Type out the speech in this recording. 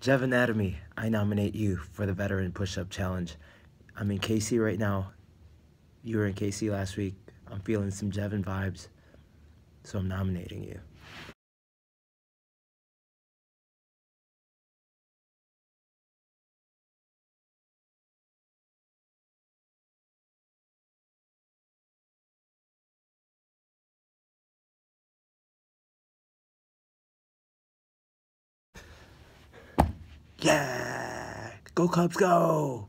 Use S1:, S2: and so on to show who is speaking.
S1: Jev Anatomy, I nominate you for the Veteran Push-Up Challenge. I'm in KC right now. You were in KC last week. I'm feeling some Jevin vibes, so I'm nominating you. Yeah! Go Cubs, go!